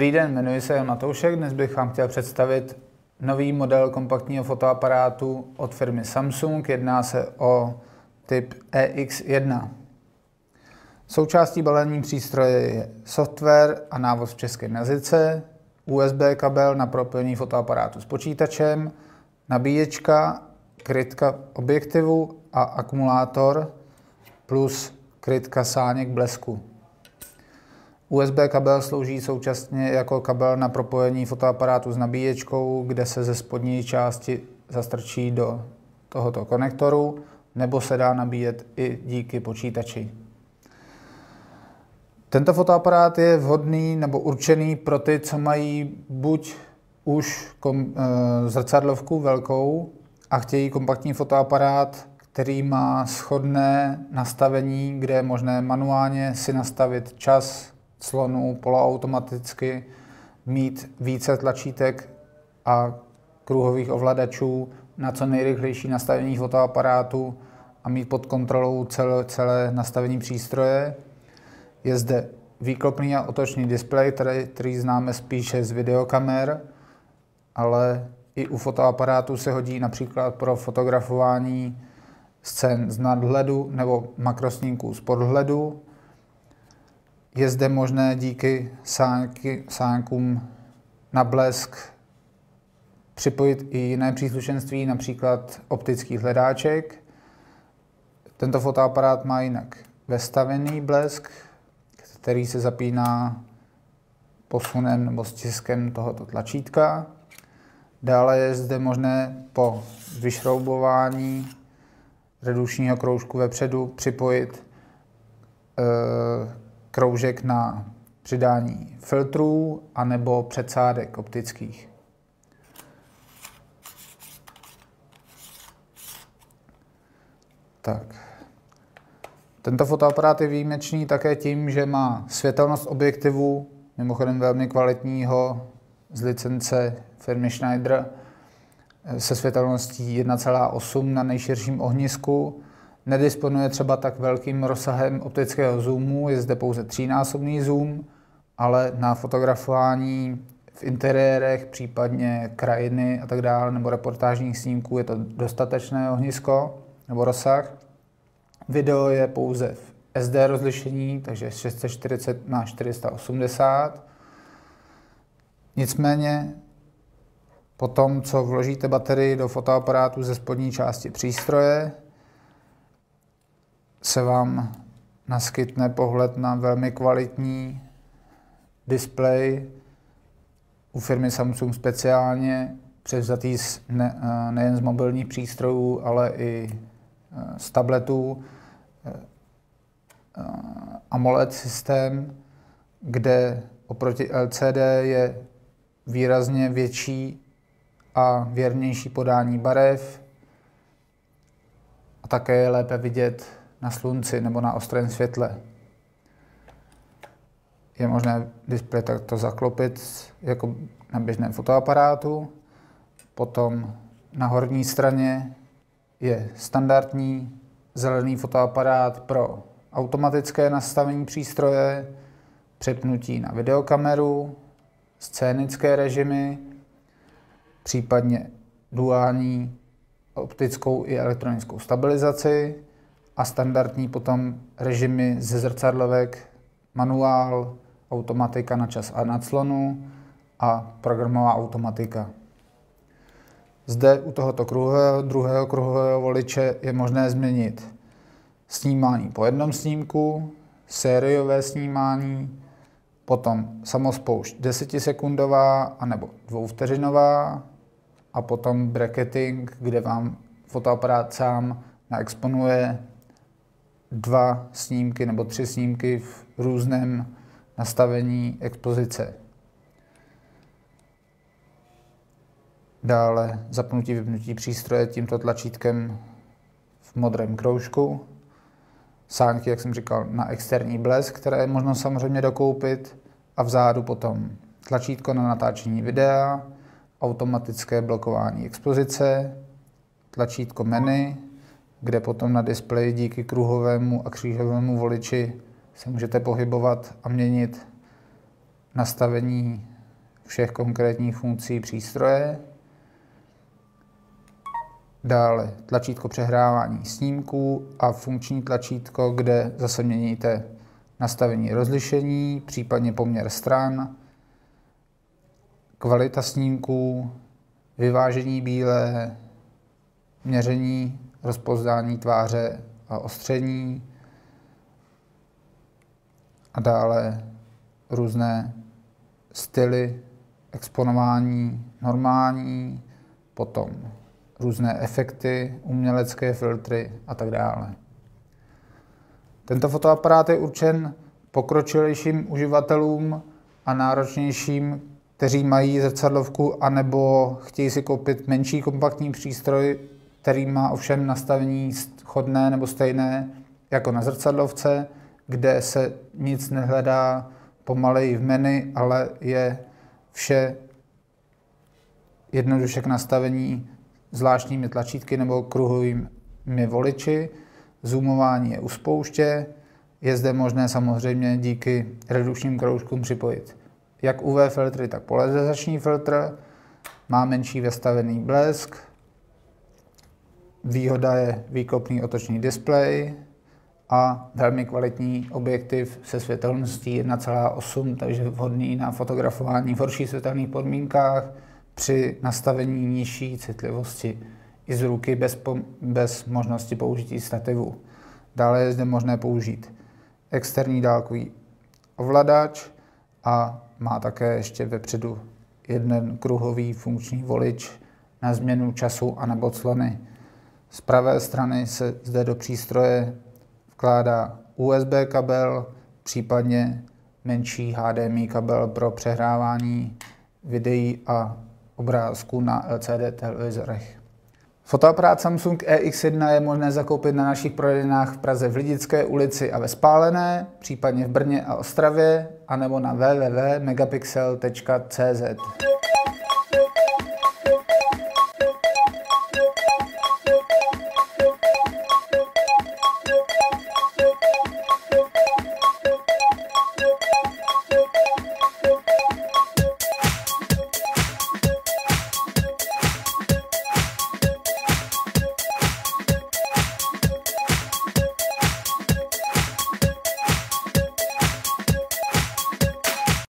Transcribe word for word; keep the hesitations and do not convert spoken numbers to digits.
Dobrý den, jmenuji se Jan Matoušek. Dnes bych vám chtěl představit nový model kompaktního fotoaparátu od firmy Samsung. Jedná se o typ E X jedna. Součástí balení přístroje je software a návod v českém jazyce, U S B kabel na propojení fotoaparátu s počítačem, nabíječka, krytka objektivu a akumulátor plus krytka sáněk blesku. U S B kabel slouží současně jako kabel na propojení fotoaparátu s nabíječkou, kde se ze spodní části zastrčí do tohoto konektoru, nebo se dá nabíjet i díky počítači. Tento fotoaparát je vhodný nebo určený pro ty, co mají buď už kom, e, zrcadlovku velkou a chtějí kompaktní fotoaparát, který má shodné nastavení, kde je možné manuálně si nastavit čas, clonu, poloautomaticky, mít více tlačítek a kruhových ovladačů na co nejrychlejší nastavení fotoaparátu a mít pod kontrolou celé, celé nastavení přístroje. Je zde výklopný a otočný displej, který, který známe spíše z videokamer, ale i u fotoaparátu se hodí například pro fotografování scén z nadhledu nebo makrosnímků z podhledu. Je zde možné díky sáňky, sáňkům na blesk připojit i jiné příslušenství, například optický hledáček. Tento fotoaparát má jinak vestavěný blesk, který se zapíná posunem nebo stiskem tohoto tlačítka. Dále je zde možné po vyšroubování redukčního kroužku vepředu připojit e, kroužek na přidání filtrů anebo předsádek optických. Tak. Tento fotoaparát je výjimečný také tím, že má světelnost objektivu, mimochodem velmi kvalitního, z licence firmy Schneider, se světelností jedna celá osm na nejširším ohnisku. Nedisponuje třeba tak velkým rozsahem optického zoomu, je zde pouze třínásobný zoom, ale na fotografování v interiérech, případně krajiny a tak dále, nebo reportážních snímků je to dostatečné ohnisko nebo rozsah. Video je pouze v S D rozlišení, takže šest set čtyřicet na čtyři sta osmdesát. Nicméně po tom, co vložíte baterii do fotoaparátu ze spodní části přístroje, se vám naskytne pohled na velmi kvalitní displej u firmy Samsung speciálně, převzatý ne, nejen z mobilních přístrojů, ale i z tabletů, AMOLED systém, kde oproti L C D je výrazně větší a věrnější podání barev a také je lépe vidět na slunci nebo na ostrém světle. Je možné displej takto zaklopit jako na běžném fotoaparátu. Potom na horní straně je standardní zelený fotoaparát pro automatické nastavení přístroje, přepnutí na videokameru, scénické režimy, případně duální optickou i elektronickou stabilizaci a standardní potom režimy ze zrcadlovek, manuál, automatika na čas a na clonu a programová automatika. Zde u tohoto kruhového, druhého kruhového voliče je možné změnit snímání po jednom snímku, sériové snímání, potom samospoušť desetisekundová anebo dvouvteřinová a potom bracketing, kde vám fotoaparát sám naexponuje dva snímky nebo tři snímky v různém nastavení expozice. Dále zapnutí, vypnutí přístroje tímto tlačítkem v modrém kroužku. Sáňky, jak jsem říkal, na externí blesk, které je možno samozřejmě dokoupit. A vzadu potom tlačítko na natáčení videa, automatické blokování expozice, tlačítko menu, kde potom na displeji díky kruhovému a křížovému voliči se můžete pohybovat a měnit nastavení všech konkrétních funkcí přístroje. Dále tlačítko přehrávání snímků a funkční tlačítko, kde zase měníte nastavení rozlišení, případně poměr stran, kvalita snímků, vyvážení bílé, měření, rozpoznání tváře a ostření a dále různé styly exponování, normální, potom různé efekty, umělecké filtry a tak dále. Tento fotoaparát je určen pokročilejším uživatelům a náročnějším, kteří mají zrcadlovku anebo chtějí si koupit menší kompaktní přístroj, který má ovšem nastavení shodné nebo stejné jako na zrcadlovce, kde se nic nehledá pomaleji v menu, ale je vše jednoduše k nastavení zvláštními tlačítky nebo kruhovými voliči. Zoomování je u spouště. Je zde možné samozřejmě díky redukčním kroužkům připojit jak U V filtry, tak polarizační filtr. Má menší vestavený blesk. Výhoda je výkopný otočný displej a velmi kvalitní objektiv se světelností jedna celá osm, takže vhodný na fotografování v horších světelných podmínkách při nastavení nižší citlivosti i z ruky bez, bez možnosti použití stativu. Dále je zde možné použít externí dálkový ovladač a má také ještě vepředu jeden kruhový funkční volič na změnu času a nebo clony. Z pravé strany se zde do přístroje vkládá U S B kabel, případně menší H D M I kabel pro přehrávání videí a obrázků na L C D televizorech. Fotoaparát Samsung E X jedna je možné zakoupit na našich prodejnách v Praze v Lidické ulici a ve Spálené, případně v Brně a Ostravě, anebo na w w w tečka megapixel tečka c z.